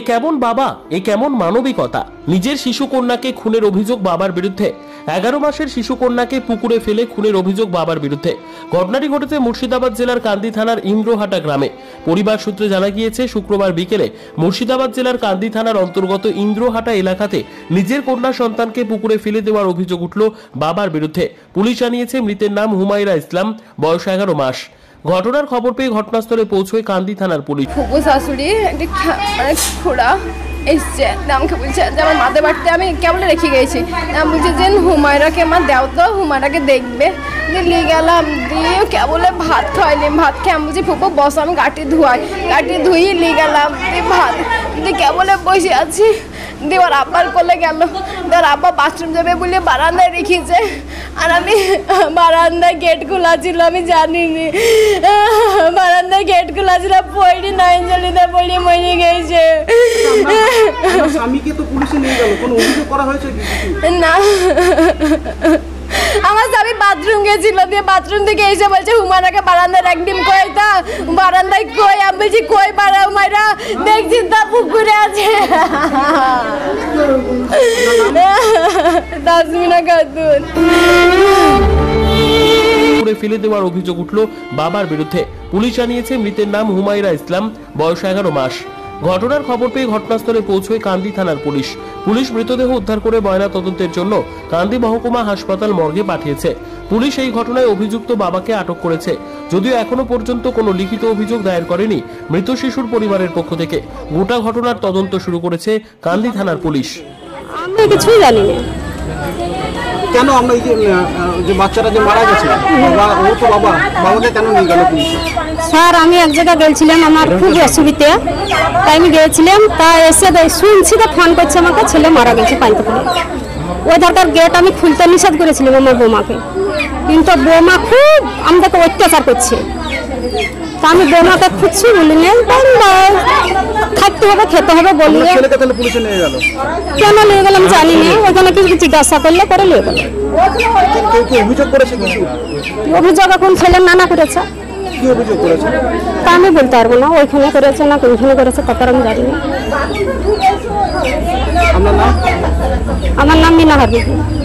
কেমন বাবা, এ কেমন মানবিকতা। নিজের শিশুকন্যাকে খুনের অভিযোগ বাবার বিরুদ্ধে। 11 মাসের শিশুকন্যাকে পুকুরে ফেলে খুনের অভিযোগ বাবার বিরুদ্ধে। ঘটনাটি ঘটেছে মুর্শিদাবাদ জেলার কান্দি থানার ইন্দ্রহাটা গ্রামে। পরিবার সূত্রে জানা গিয়েছে, শুক্রবার বিকেলে মুর্শিদাবাদ জেলার কান্দি থানার অন্তর্গত ইন্দ্রহাটা এলাকাতে নিজের কন্যা সন্তানকে পুকুরে ফেলে দেওয়ার অভিযোগ উঠল বাবার বিরুদ্ধে। পুলিশ জানিয়েছে, মৃতের নাম হুমায়রা ইসলাম, বয়স 11 মাস। ঘটনার খবর পেয়ে ঘটনাস্থলে পৌঁছয় কান্দি থানার পুলিশ। ফুপু শাশুড়ি খোড়া এসছে, আমাকে বলছে যে আমার মাদের বাড়িতে আমি কেবল রেখে গেছি। বলছে যে হুমায়রাকে আমার দেও তো, হুমায়রাকে দেখবে। নিয়ে গেলাম, দিয়ে কেবলে ভাত খাওয়াইলাম। ভাত খেয়ে আমি বলছি ফুপু বস, আমি গাটি ধোয়াই। গাটি ধুয়ে নিয়ে গেলাম, দিয়ে ভাত দিয়ে কেবলে বসে আছি। দিয়ে ওর আব্বার কোলে গেল, ওর আব্বা বাথরুম যাবে বলে বারান্দায় রেখেছে। আর আমি বারান্দায় গেট খোলা ছিল, আমি জানিনি। বারান্দায় গেট খোলা ছিল, পড়ি নয়নজলিতে পড়ি মরে গেছে। স্বামীকে তো পুলিশে নিয়ে গেল, কোনো অভিযোগ করা হয়েছে না? আমার স্বামী বাথরুম গেছিল, দিয়ে বাথরুম থেকে এসে বলছে হুমায়রাকে বারান্দায় একদিন কই তা বারান্দায় কই। আমি বলছি কই বারা হুমায়রা, দেখছি তা পুকুরে আছে। তাসমিনা খাতুন। পুকুরে ফেলে দেওয়ার অভিযোগ উঠল বাবার বিরুদ্ধে। পুলিশ জানিয়েছে, মৃতের নাম হুমায়রা ইসলাম, বয়স 11 মাস। ঘটনার খবর পেয়ে ঘটনাস্থলে পৌঁছয় কান্দি থানার পুলিশ। পুলিশ মৃতদেহ উদ্ধার করে ময়না তদন্তের জন্য কান্দি মহকুমা হাসপাতাল মর্গে পাঠিয়েছে। পুলিশ এই ঘটনায় অভিযুক্ত বাবাকে আটক করেছে, যদিও এখনো পর্যন্ত কোনো লিখিত অভিযোগ দায়ের করেনি মৃত শিশুর পরিবারের পক্ষ থেকে। গোটা ঘটনার তদন্ত শুরু করেছে কান্দি থানার পুলিশ। আমি কিছুই জানি না। কেন আমরা এই যে বাচ্চারা যে মারা গেছে, ও তো বাবাকে কেন নিয়ে গেল পুলিশ? স্যার, আমি এক জায়গায় গেছিলাম, আমার খুব অসুবিধা, তাই আমি গিয়েছিলাম। তা এসে শুনছি তো ফোন করছে আমাকে, ছেলে মারা গেছে পানিতে পড়ে। ওই দরকার গেট আমি খুলতে নিষেধ করেছিলাম আমার বৌমাকে, কিন্তু বৌমা খুব আমাদেরকে অত্যাচার করছে। তা আমি বৌমাকে খুঁজছি, বলি থাকতে হবে, খেতে হবে বলি। কেন নিয়ে গেলাম জানি না, ওইখানে কিছু জিজ্ঞাসা করলে করে নিয়ে গেল। অভিযোগ এখন ছেলের নানা করেছে, তা আমি বলতে পারবো না ওইখানে করেছে না কোনখানে করেছে, তারপর আমি জানি না। আমার নাম মিনা হারবি।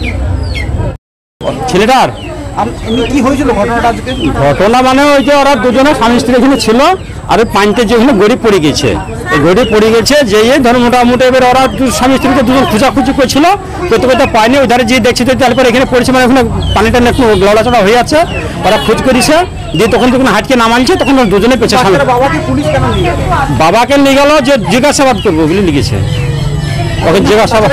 ছেলেটার কি হয়েছিল ঘটনাটা আজকে? ঘটনা মানে ওই যে ওরা দুজনে স্বামী স্ত্রী এখানে ছিল, আর পানিতে যেখানে গড়ি পড়ে গেছে, এই গড়ি পড়ে গেছে যে ধরো মোটামুটি এবার ওরা স্বামী স্ত্রীকে দুজন খোঁজাখুঁজি করছিল, করতে করতে পায়নি। ওই ধারে যে দেখছে তারপর এখানে পড়েছে, মানে ওখানে পানিটা একটু লড়াচড়া হয়ে আছে। ওরা খোঁজ করেছে, দিয়ে তখন হাটকে নামাইছে, তখন দুজনে পেছে। বাবাকে নিয়ে গেল যে জিজ্ঞাসাবাদ করবো বলে লিখেছে। ওকে জিজ্ঞাসাবাদ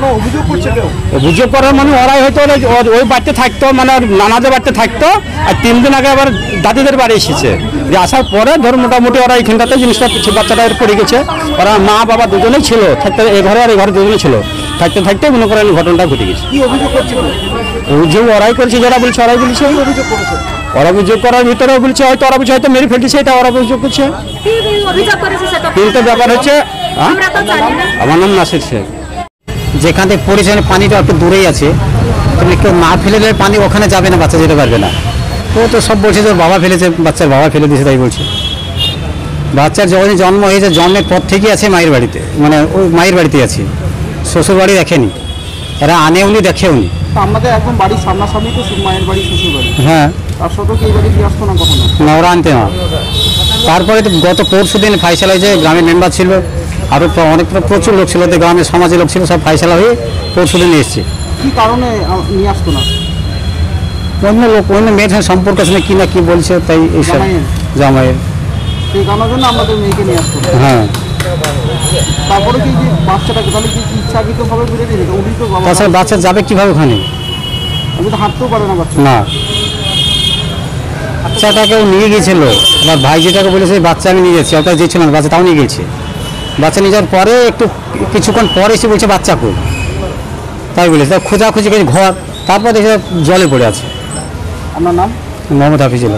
অভিযোগ করার মানে ওরাই হয়তো ওই বাড়িতে থাকতো, মানে নানাদের বাড়িতে থাকতো। আর 3 দিন আগে আবার দাদিদের বাড়ি এসেছে, যে আসার পরে ধর মোটামুটি ওরা এখানটাতে জিনিসটা বাচ্চাটা পড়ে গেছে। ওরা মা বাবা দুজনেই ছিল, থাকতে এ ঘরে আর এই ঘরে দুজনেই ছিল। থাকতে থাকতে মনে করেন ঘটনাটা ঘটে গেছে। অভিযোগ ওরাই করেছে, যারা বলছে ওরাই বলছে। ওরা অভিযোগ করার ভিতরে বলছে হয়তো ওরা বলছে হয়তো মেরে ফেলছে, এটা ওরা অভিযোগ করছে। কিন্তু ব্যাপার হচ্ছে, আমার নাম নাসির শেখ। যেখানে পড়েছে পানিটা একটু দূরেই আছে, তুমি কেউ না ফেলে দিলে পানি ওখানে যাবে না, বাচ্চা যেতে পারবে না। ও তো সব বলছে যে বাবা ফেলেছে, বাচ্চার বাবা ফেলে দিয়েছে তাই বলছে। বাচ্চার যখন জন্ম হয়েছে, জন্মের পর থেকেই আছে মায়ের বাড়িতে, মানে ওই মায়ের বাড়িতে আছে, শ্বশুর বাড়ি দেখেনি, এরা আনেওনি দেখেওনি। আমাদের একদম বাড়ির সামনাসামনি তো মায়ের বাড়ি শ্বশুর বাড়ি। হ্যাঁ, তার সত্ত্বেও কি এই বাড়ি দিয়ে আসতো না কখনো? না, ওরা আনতে না। তারপরে তো গত পরশু দিন ফাইসালা হয়েছে, গ্রামের মেম্বার ছিল, আরও অনেক প্রচুর লোক ছিল, গ্রামের সমাজের লোক ছিল, সব ফাইসালা হয়ে পরশু দিন এসছে। কি কারণে নিয়ে আসতো না? অন্য লোক, অন্য মেয়ের সঙ্গে সম্পর্ক আছে কি না কি বলছে, তাই এইসব জামাইয়ের সেই কারণের জন্য আমাদের মেয়েকে নিয়ে আসতো। হ্যাঁ, তারপরে কি বাচ্চাটাকে তাহলে কি ইচ্ছাকৃতভাবে ফিরে দিয়েছে? তাছাড়া বাচ্চা যাবে কিভাবে ওখানে? আমি তো হাঁটতেও পারে না বাচ্চা। না, বাচ্চাটাকেও নিয়ে গিয়েছিল, আমার ভাই যেটাকে বলেছে বাচ্চা আমি নিয়ে যাচ্ছি, ওটা যেছিল না, বাচ্চা তাও নিয়ে গেছে। বাচ্চা নিয়ে যাওয়ার পরে একটু কিছুক্ষণ পরে এসে বলছে বাচ্চা কই, তাই বলেছে। তা খোঁজাখুঁজি করে ঘর, তারপর দেখে জলে পড়ে আছে। আপনার নাম? মোহাম্মদ হাফিজুল্লাহ।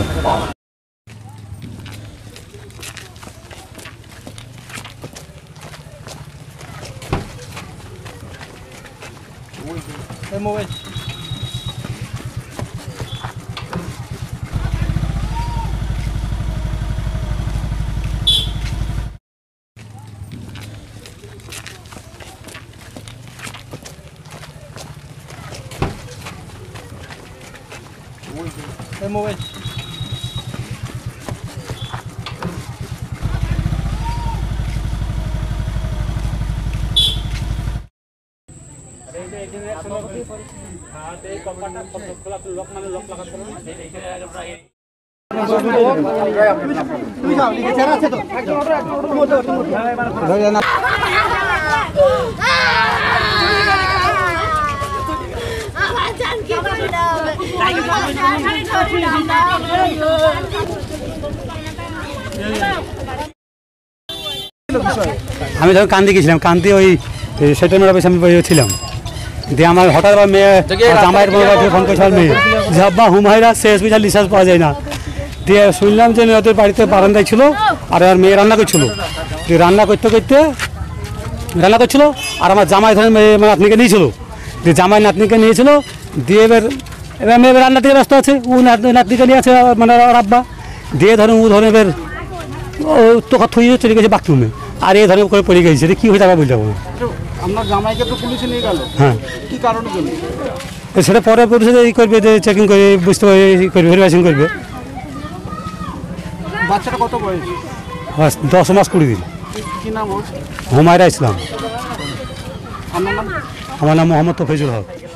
আমি যখন কান্দি গেছিলাম, কান্দি ওই সেটের মেয়ের অফিসে আমি ছিলাম, দিয়ে আমার হঠাৎ আমার মেয়ে জামাইয়ের ফোন করেছে, আমার মেয়ে যে আব্বা হুমায়রা শেষ বিচার লিসাজ পাওয়া যায় না। দিয়ে শুনলাম যে ওদের বাড়িতে বারান্দায় ছিল আর আমার মেয়ে রান্না করছিল, দিয়ে রান্না করতে করছিল আর আমার জামাই ধরে মেয়ে নাতনিকে নিয়েছিল, দিয়ে জামাই নাতনিকে নিয়েছিল, দিয়ে এবার মেয়ে রান্না থেকে ব্যস্ত আছে, ও নাতনিকে নিয়ে আছে মানে ওর আব্বা, দিয়ে ধরেন ও ধরেন এবার তোকা থুয়ে চলে গেছে বাথরুমে, আর এই ধরনের করে পড়ে গেছে, কি হয়ে যাবে বলতে পারবো। আপনার জামাইকে তো পুলিশে নিয়ে গেল, হ্যাঁ কি কারণের জন্য? সেটা পরে পুলিশে ই করবে, যে চেকিং করে বুঝতে পারবে, করবে, ভেরিফিকেশন করবে। বাচ্চাটা কত বয়স? 10 মাস 20 দিন। কি নাম ওর? হুমায়রা ইসলাম। আপনার নাম? আমার নাম মোহাম্মদ তফিজুল হক।